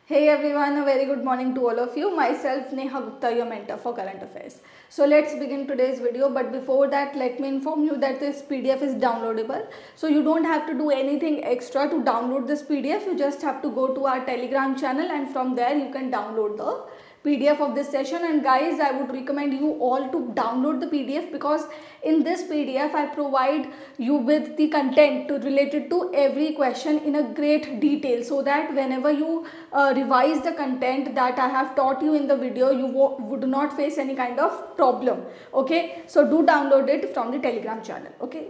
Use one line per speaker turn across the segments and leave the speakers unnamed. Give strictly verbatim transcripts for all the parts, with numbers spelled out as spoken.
Hey everyone, a very good morning to all of you. Myself Neha Gupta, your mentor for current affairs. So let's begin today's video, but before that let me inform you that this P D F is downloadable. So you don't have to do anything extra to download this P D F. You just have to go to our Telegram channel and from there you can download the P D F of this session. And guys, I would recommend you all to download the P D F because in this P D F I provide you with the content to, related to every question in a great detail, so that whenever you uh, revise the content that I have taught you in the video, you would not face any kind of problem. Okay, so do download it from the Telegram channel. Okay,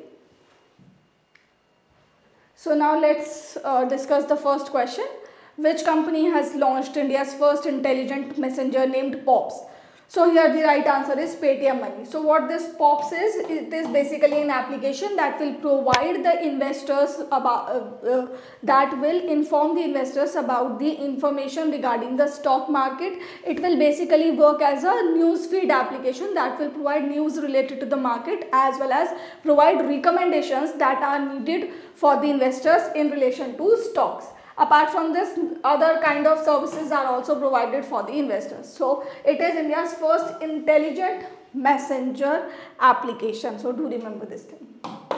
so now let's uh, discuss the first question. Which company has launched India's first intelligent messenger named POPs? So here the right answer is Paytm Money. So what this POPs is, it is basically an application that will provide the investors about, uh, uh, that will inform the investors about the information regarding the stock market. It will basically work as a newsfeed application that will provide news related to the market as well as provide recommendations that are needed for the investors in relation to stocks. Apart from this, other kind of services are also provided for the investors. So it is India's first intelligent messenger application. So do remember this thing.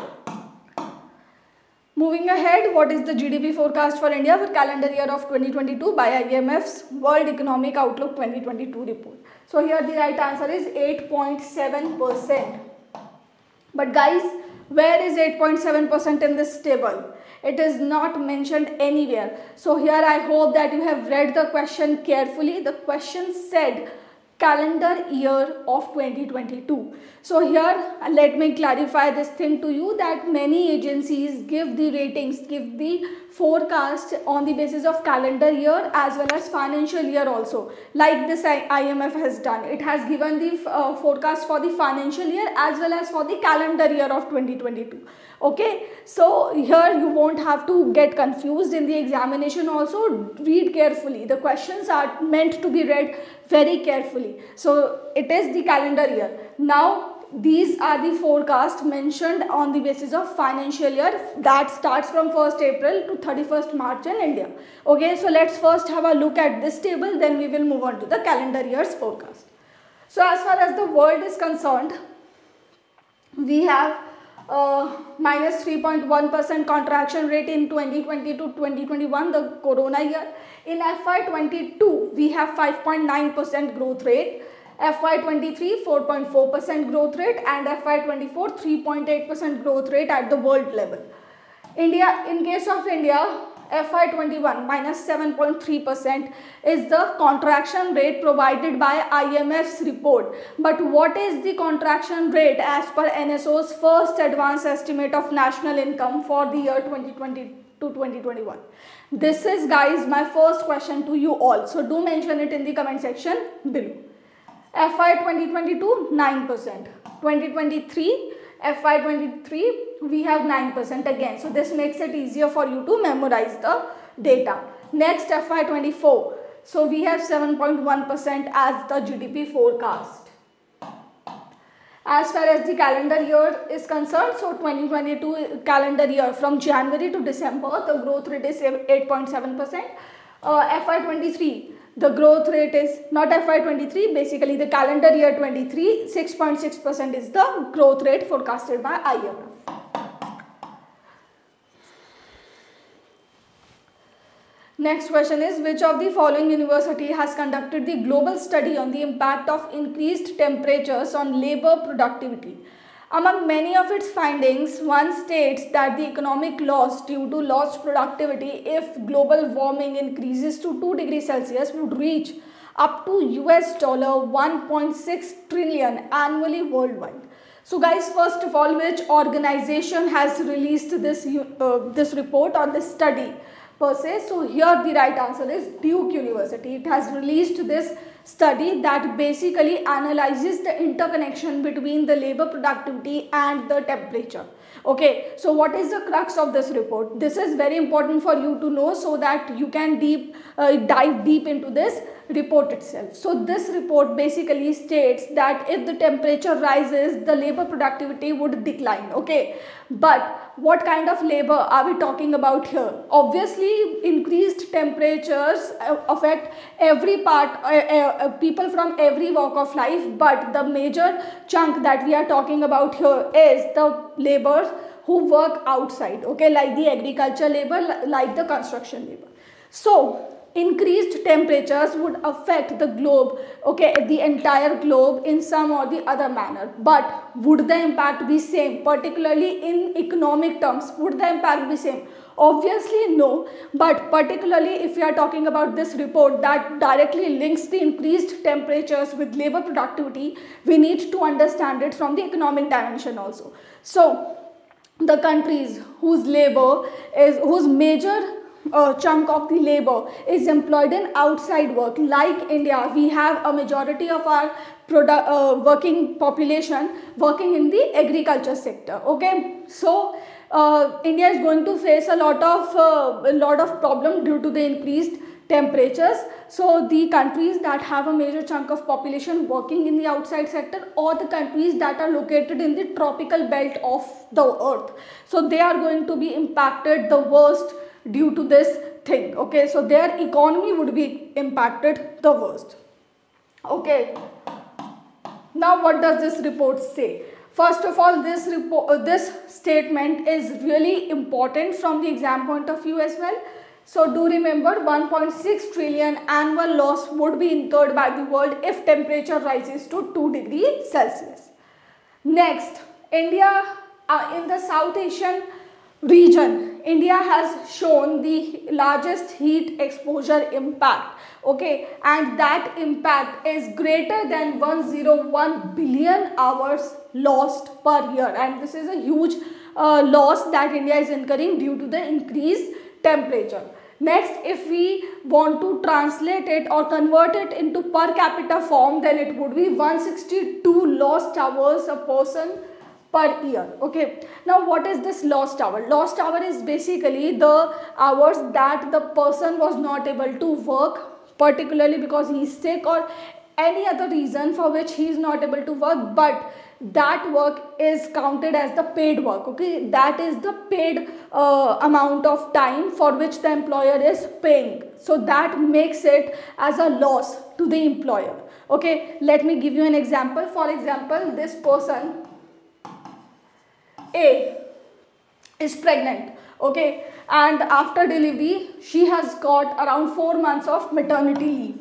Moving ahead, what is the G D P forecast for India for calendar year of twenty twenty-two by I M F's World Economic Outlook twenty twenty-two report? So here the right answer is eight point seven percent. But guys, where is eight point seven percent in this table? It is not mentioned anywhere. So here I hope that you have read the question carefully. The question said calendar year of twenty twenty-two. So here let me clarify this thing to you, that many agencies give the ratings, give the forecast on the basis of calendar year as well as financial year also, like this I M F has done. It has given the uh, forecast for the financial year as well as for the calendar year of twenty twenty-two. Okay, so here you won't have to get confused in the examination also. Read carefully. The questions are meant to be read very carefully. So it is the calendar year. Now these are the forecasts mentioned on the basis of financial year that starts from first April to thirty-first March in India. Okay, so let's first have a look at this table, then we will move on to the calendar year's forecast. So as far as the world is concerned, we have uh, minus three point one percent contraction rate in twenty twenty to twenty twenty-one, the corona year. In F Y twenty-two, we have five point nine percent growth rate. F Y twenty-three, four point four percent growth rate, and F Y twenty-four, three point eight percent growth rate at the world level. India, in case of India, F Y twenty-one minus seven point three percent is the contraction rate provided by I M F's report. But what is the contraction rate as per N S O's first advanced estimate of national income for the year twenty twenty to twenty twenty-one? This is, guys, my first question to you all. So do mention it in the comment section below. F Y twenty twenty-two, nine percent. twenty twenty-three, F Y twenty-three, we have nine percent again. So this makes it easier for you to memorize the data. Next, F Y twenty-four. So we have seven point one percent as the G D P forecast. As far as the calendar year is concerned, so twenty twenty-two calendar year from January to December, the growth rate is eight point seven percent. Uh, F Y twenty-three, the growth rate is not F Y twenty-three, basically the calendar year twenty-three, six point six percent is the growth rate forecasted by I M F. Next question is, which of the following university has conducted the global study on the impact of increased temperatures on labor productivity? Among many of its findings, one states that the economic loss due to lost productivity if global warming increases to two degrees Celsius would reach up to U S dollar one point six trillion annually worldwide. So guys, first of all, which organization has released this, uh, this report or this study per se? So here the right answer is Duke University. It has released this study that basically analyzes the interconnection between the labor productivity and the temperature. Okay, so what is the crux of this report? This is very important for you to know so that you can deep uh, dive deep into this report itself. So this report basically states that if the temperature rises, the labor productivity would decline. Okay, but what kind of labor are we talking about here? Obviously, increased temperatures uh, affect every part, uh, uh, people from every walk of life, but the major chunk that we are talking about here is the laborers who work outside, okay, like the agriculture labor, like the construction labor. So increased temperatures would affect the globe, okay, the entire globe in some or the other manner. But would the impact be same, particularly in economic terms? Would the impact be same? Obviously no, but particularly if we are talking about this report that directly links the increased temperatures with labor productivity, we need to understand it from the economic dimension also. So the countries whose labor is, whose major uh, chunk of the labor is employed in outside work, like India, we have a majority of our product, uh, working population working in the agriculture sector, okay. So uh, India is going to face a lot of uh, a lot of problem due to the increased temperatures. So the countries that have a major chunk of population working in the outside sector, or the countries that are located in the tropical belt of the earth, so they are going to be impacted the worst due to this thing, okay. So their economy would be impacted the worst, okay. Now what does this report say? First of all, this report, uh, this statement is really important from the exam point of view as well. So do remember, one point six trillion annual loss would be incurred by the world if temperature rises to two degrees Celsius. Next, India, uh, in the South Asian region, India has shown the largest heat exposure impact, okay, and that impact is greater than one hundred one billion hours lost per year, and this is a huge uh, loss that India is incurring due to the increased temperature. Next, if we want to translate it or convert it into per capita form, then it would be one hundred sixty-two lost hours a person per year, okay. Now what is this lost hour? Lost hour is basically the hours that the person was not able to work, particularly because he is sick or any other reason for which he is not able to work, but that work is counted as the paid work, okay. That is the paid uh, amount of time for which the employer is paying. So that makes it as a loss to the employer, okay. Let me give you an example. For example, this person A is pregnant, okay, and after delivery she has got around four months of maternity leave.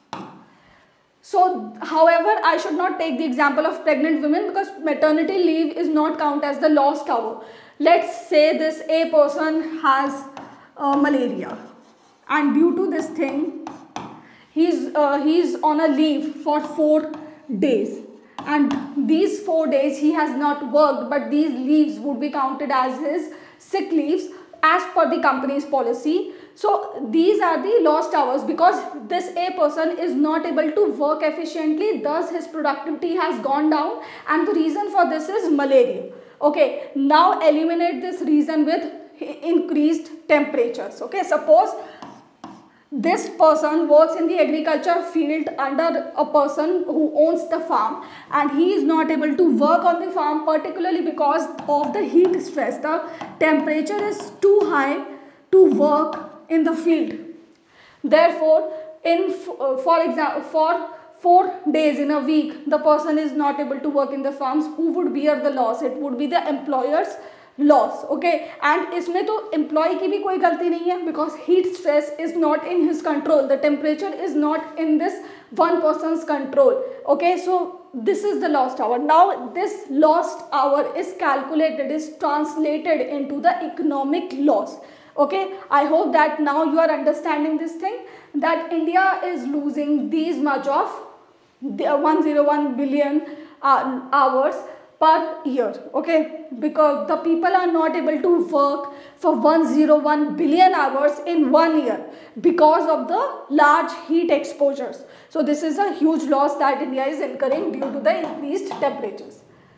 So however, I should not take the example of pregnant women because maternity leave is not counted as the lost hour. Let's say this A person has uh, malaria, and due to this thing he's uh, he's on a leave for four days. And these four days he has not worked, but these leaves would be counted as his sick leaves as per the company's policy. So these are the lost hours because this A person is not able to work efficiently, thus his productivity has gone down, and the reason for this is malaria, okay. Now eliminate this reason with increased temperatures, okay. Suppose this person works in the agriculture field under a person who owns the farm, and he is not able to work on the farm, particularly because of the heat stress. The temperature is too high to work in the field. Therefore, in uh, for example, for four days in a week, the person is not able to work in the farms. Who would bear the loss? It would be the employer's loss, okay. And इसमें तो employee की भी कोई गलती नहीं है because heat stress is not in his control. The temperature is not in this one person's control, okay. So this is the lost hour. Now this lost hour is calculated, is translated into the economic loss, okay. I hope that now you are understanding this thing, that India is losing these much of the one hundred one billion uh, hours per year, okay, because the people are not able to work for one hundred one billion hours in one year because of the large heat exposures. So this is a huge loss that India is incurring due to the increased temperatures.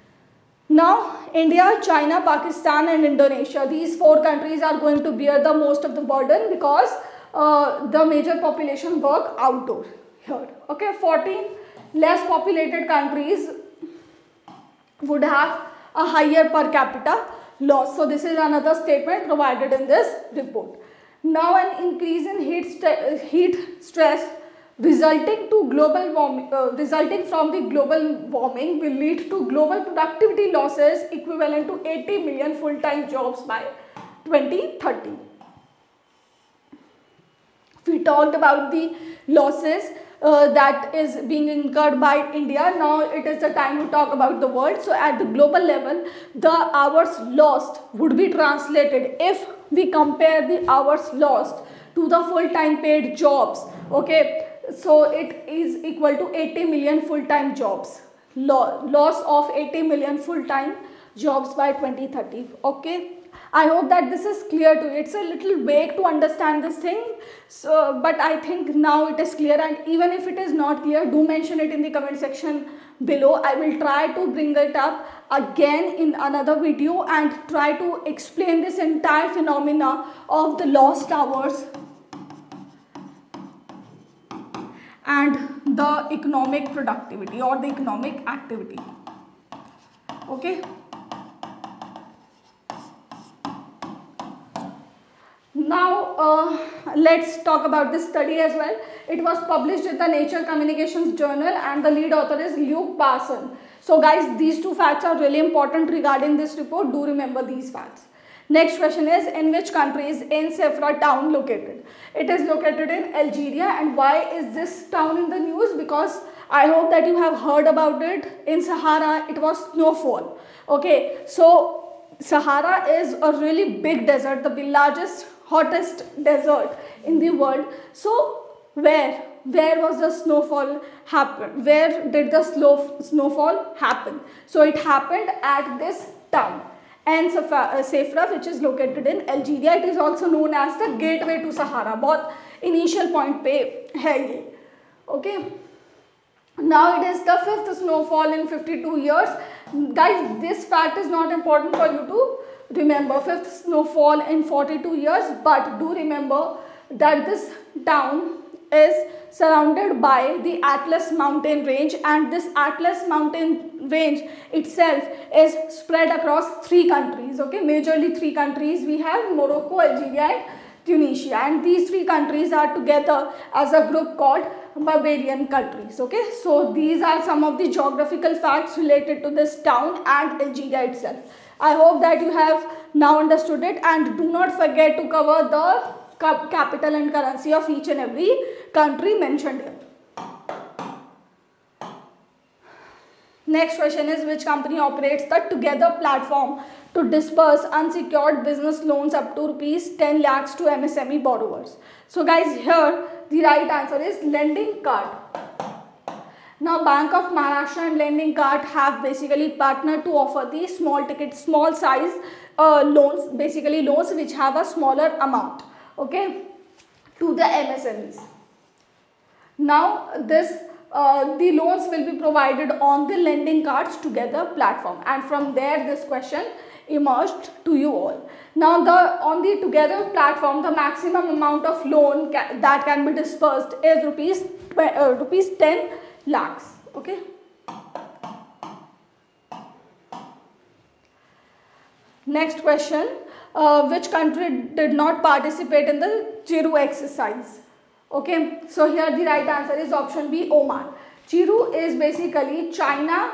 Now India, China, Pakistan and Indonesia, these four countries are going to bear the most of the burden because uh, the major population work outdoor here, okay. fourteen less populated countries would have a higher per capita loss. So this is another statement provided in this report. Now an increase in heat st heat stress resulting to global warming, uh, resulting from the global warming will lead to global productivity losses equivalent to eighty million full-time jobs by twenty thirty. We talked about the losses uh, that is being incurred by India. Now it is the time to talk about the world. So at the global level, the hours lost would be translated if we compare the hours lost to the full-time paid jobs. Okay, so it is equal to eighty million full-time jobs. Lo loss of eighty million full-time jobs by twenty thirty. Okay. I hope that this is clear to you. It's a little vague to understand this thing, so but I think now it is clear, and even if it is not clear, do mention it in the comment section below. I will try to bring it up again in another video and try to explain this entire phenomena of the lost hours and the economic productivity or the economic activity. Okay. Now uh, let's talk about this study as well. It was published in the Nature Communications Journal and the lead author is Luke Parson. So guys, these two facts are really important regarding this report. Do remember these facts. Next question is, in which country is Ain Sefra town located? It is located in Algeria. And why is this town in the news? Because I hope that you have heard about it. In Sahara, it was snowfall. Okay, so Sahara is a really big desert, the largest, hottest desert in the world. So where where was the snowfall happen? Where did the slow snowfall happen? So it happened at this town, Ain Sefra, which is located in Algeria. It is also known as the gateway to Sahara. बहुत initial point पे है ये. Okay. Now it is the fifth snowfall in fifty-two years. Guys, this fact is not important for you to remember. Fifth snowfall in forty-two years, but do remember that this town is surrounded by the Atlas mountain range, and this Atlas mountain range itself is spread across three countries. Okay, majorly three countries. We have Morocco, Algeria and Tunisia, and these three countries are together as a group called Barbarian countries. Okay, so these are some of the geographical facts related to this town and Algeria itself. I hope that you have now understood it, and do not forget to cover the capital and currency of each and every country mentioned here. Next question is, which company operates the Together platform to disperse unsecured business loans up to rupees ten lakhs to M S M E borrowers? So guys, here the right answer is Lending Card. Now Bank of Maharashtra and Lending Card have basically partnered to offer the small ticket, small size uh, loans, basically loans which have a smaller amount, okay, to the M S M Es. Now this uh, the loans will be provided on the Lending Cards Together platform, and from there this question emerged to you all. Now the on the Together platform, the maximum amount of loan ca that can be dispersed is rupees uh, rupees ten lakhs. Okay. Next question, uh, which country did not participate in the Chiru exercise? Okay, so here the right answer is option B, Oman. Chiru is basically China,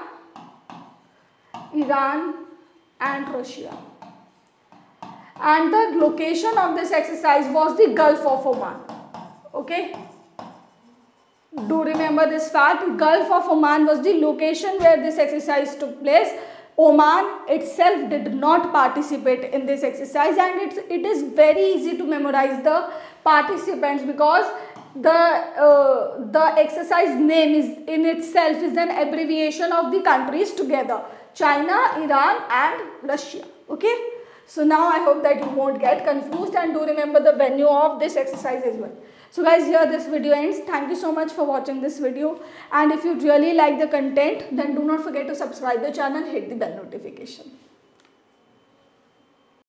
Iran and Russia. And the location of this exercise was the Gulf of Oman. Okay. Do remember this fact, Gulf of Oman was the location where this exercise took place. Oman itself did not participate in this exercise, and it's, it is very easy to memorize the participants because the uh, the exercise name is in itself is an abbreviation of the countries together, China, Iran and Russia. Okay. So now I hope that you won't get confused, and do remember the venue of this exercise as well. So guys, here this video ends. Thank you so much for watching this video, and if you really like the content, then do not forget to subscribe the channel, hit the bell notification.